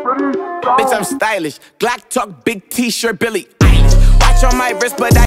Bitch, I'm stylish. Glock talk, big t-shirt, Billy Eilish. Watch on my wrist, but I